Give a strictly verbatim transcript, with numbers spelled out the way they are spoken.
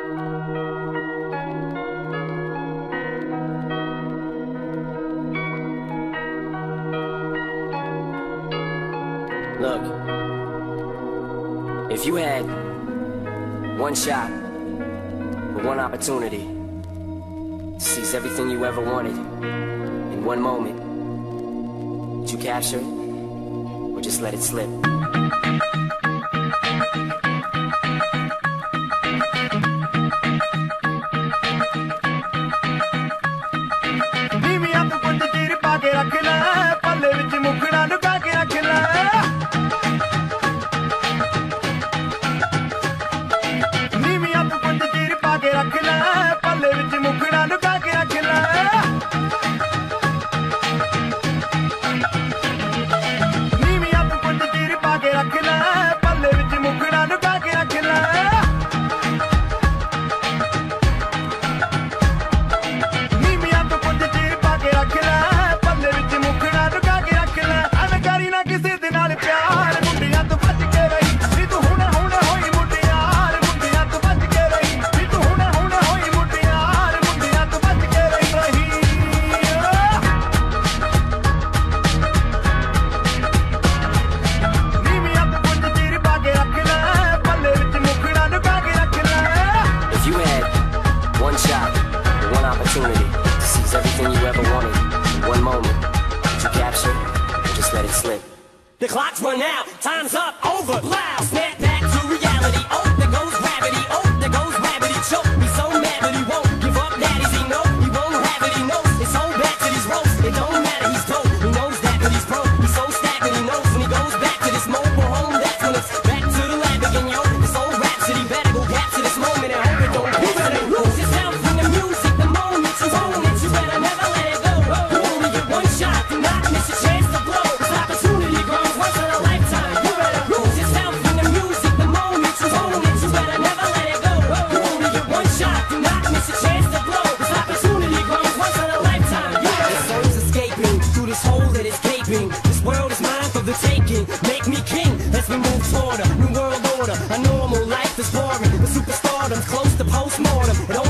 Look, if you had one shot or one opportunity to seize everything you ever wanted in one moment, would you capture it or just let it slip? To seize everything you ever wanted in one moment, would you capture or just let it slip? The clock's run out, time's up, over, loud. Snap back to reality, oh, there goes gravity, oh, there goes gravity. Choke me so mad that he won't give up, that is he know, he won't have it, he knows. It's all back to these ropes, it don't matter, he's dope. He knows that, but he's broke, he's so stagnant, he knows. When he goes back to this mobile home, that's when it's back to the lab again, yo. This old rhapsody, better go capture this moment and hope it don't. You better lose yourself in the music, the moment you own it, you better never let it go. You only get one shot, do not miss a chance to blow. This opportunity grows once in a lifetime. You better lose yourself in the music, the moment you own it, you better never let it go. You only get one shot, do not miss a chance to blow. This opportunity grows once in a lifetime. You better. The soul's escaping through this hole that is gaping. This world is mine for the taking. Make me king as we move toward a new world order. A normal life is boring, but superstardom's close to postmortem. It